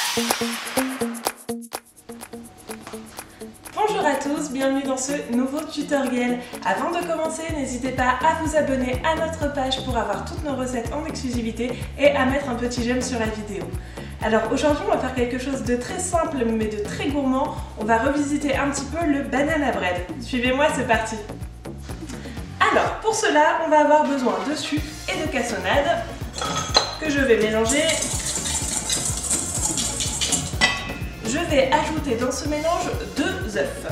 Bonjour à tous, bienvenue dans ce nouveau tutoriel. Avant de commencer, n'hésitez pas à vous abonner à notre page pour avoir toutes nos recettes en exclusivité et à mettre un petit j'aime sur la vidéo. Alors aujourd'hui on va faire quelque chose de très simple mais de très gourmand. On va revisiter un petit peu le banana bread. Suivez-moi, c'est parti. Alors pour cela on va avoir besoin de sucre et de cassonade que je vais mélanger. Je vais ajouter dans ce mélange 2 œufs.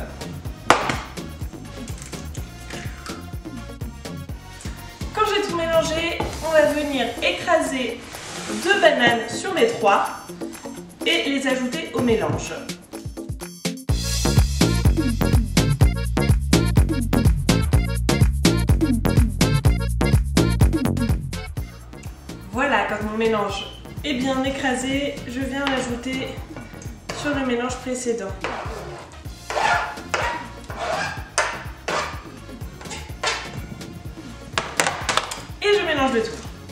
Quand j'ai tout mélangé, on va venir écraser 2 bananes sur les 3 et les ajouter au mélange. Voilà, quand mon mélange est bien écrasé, je viens l'ajouter sur le mélange précédent. Et je mélange le tout.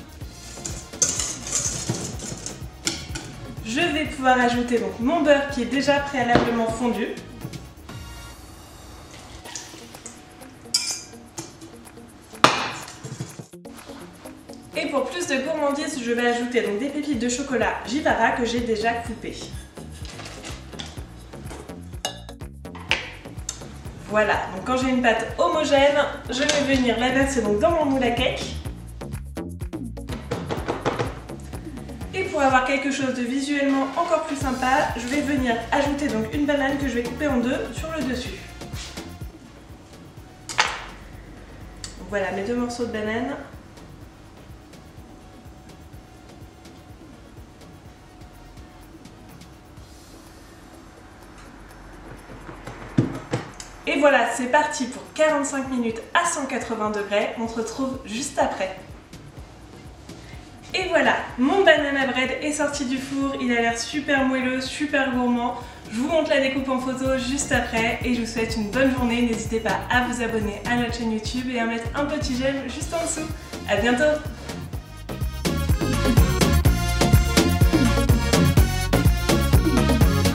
Je vais pouvoir ajouter donc mon beurre qui est déjà préalablement fondu. Et pour plus de gourmandise, je vais ajouter donc des pépites de chocolat Givara que j'ai déjà coupées. Voilà, donc quand j'ai une pâte homogène, je vais venir la verser donc dans mon moule à cake. Et pour avoir quelque chose de visuellement encore plus sympa, je vais venir ajouter donc une banane que je vais couper en 2 sur le dessus. Donc voilà mes 2 morceaux de banane. Et voilà, c'est parti pour 45 minutes à 180 degrés. On se retrouve juste après. Et voilà, mon banana bread est sorti du four. Il a l'air super moelleux, super gourmand. Je vous montre la découpe en photo juste après et je vous souhaite une bonne journée. N'hésitez pas à vous abonner à notre chaîne YouTube et à mettre un petit j'aime juste en dessous. À bientôt!